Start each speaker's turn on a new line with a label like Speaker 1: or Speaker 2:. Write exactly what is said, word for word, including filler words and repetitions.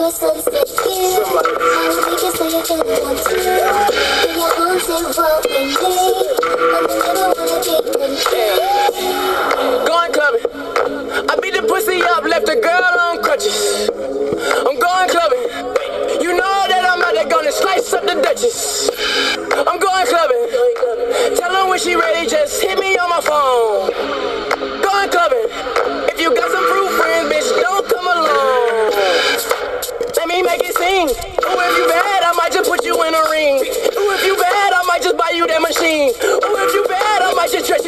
Speaker 1: the sunset here. I will make it so you can want to. In your arms and walk with me. I'm never wanna be with you.
Speaker 2: Going clubbing. I beat the pussy up, left the girl on crutches. I'm going clubbing. You know that I'm out there gonna slice up the Duchess. I'm going clubbing. Tell her when she ready, just hit me on my phone. Going clubbing. If you got some fruit friends, bitch, don't come along. Let me make it sing. Ooh, if you bad, I might just put you in a ring. Ooh, if you bad, I might just buy you that machine. Ooh, if you bad, I might just stretch